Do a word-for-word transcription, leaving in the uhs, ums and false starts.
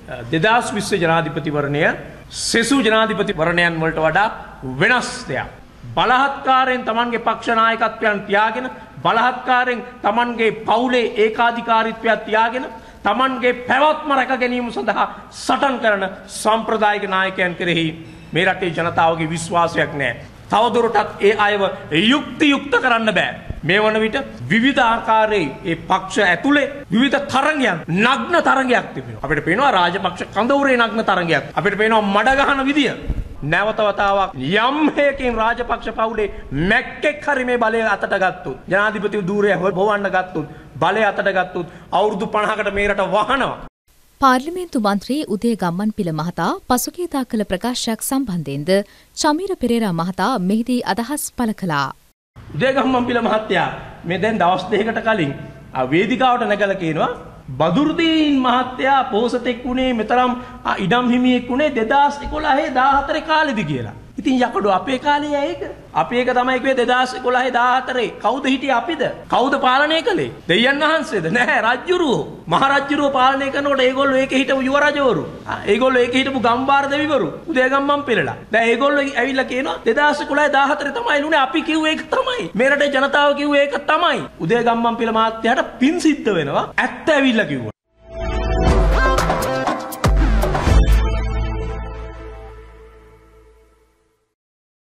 දෙදාස් විස්ස ජනාධිපතිවරණය සෙසු ජනාධිපතිවරණයන් වලට වඩා වෙනස් දෙයක්. බලහත්කාරයෙන් Tamanගේ පක්ෂ නායකත්වයන් තියාගෙන බලහත්කාරයෙන් Tamanගේ පවුලේ ඒකාධිකාරීත්වයක් තියාගෙන Tamanගේ පැවැත්ම රැක ගැනීම සඳහා සටන් කරන සම්ප්‍රදායික නායකයන් කෙරෙහි මේ රටේ ජනතාවගේ විශ්වාසයක් නැහැ. තවදුරටත් ඒ අයව යුක්ති යුක්ත කරන්න බෑ. මේ වන විට විවිධ ආකාරයේ ඒ පක්ෂ ඇතුලේ විවිධ තරංගයන් නග්න තරංගයක් තිබෙනවා. අපිට පේනවා රාජපක්ෂ කඳවුරේ නග්න තරංගයක්. අපිට පේනවා මඩ ගහන විදිය. නැවත වතාවක් යම් හේකින් රාජපක්ෂ පවුලේ මැක්කෙක් හරි මේ බලය අතට ගත්තොත් ජනාධිපති ධූරය හොවන්න ගත්තොත් බලය අතට ගත්තොත් අවුරුදු පනහකට මේ රට වහනවා. පාර්ලිමේන්තු මන්ත්‍රී උදේ ගම්මන්පිල මහතා පසුගියදා කළ ප්‍රකාශයක් සම්බන්ධයෙන්ද චමීර පෙරේරා මහතා මෙහිදී අදහස් පළ කළා. උදේ ගම්මන්පිල මහත්තයා මේ දැන් දවස් දෙකකට කලින් වේදිකාවට නැගලා කියනවා බදුරුදීන් මහත්තයා පොහොසතෙක් වුණේ මෙතරම් ඉඩම් හිමියෙක් වුණේ දෙදාස් එකොළහේ දාහතරේ කාලෙදි කියලා. ඉතින් යකඩෝ අපේ කාලේ ඒක. අපි ඒක තමයි කිව්වේ දෙදාස් එකොළහේ දාහතරේ. කවුද හිටියේ අපිද? කවුද පාලනය කළේ? දෙයයන් වහන්සේද? නැහැ රජ්ජුරුවෝ. මහ රජ්ජුරුවෝ පාලනය කරනකොට ඒගොල්ලෝ ඒකේ හිටපු යුව රජවරු. ඒගොල්ලෝ ඒකේ හිටපු ගම්බාර දෙවිවරු. උදේගම්මන් පෙරලා. දැන් ඒගොල්ලෝ ඇවිල්ලා කියනවා දෙදාස් එකොළහේ දාහතරේ තමයි ලුනේ අපි කිව්වේ ඒක තමයි. මේ රටේ ජනතාව කිව්වේ ඒක තමයි. උදේගම්මන් පෙර මහත්තයාට පින් සිද්ධ වෙනවා. ඇත්ත ඇවිල්ලා කිව්වා.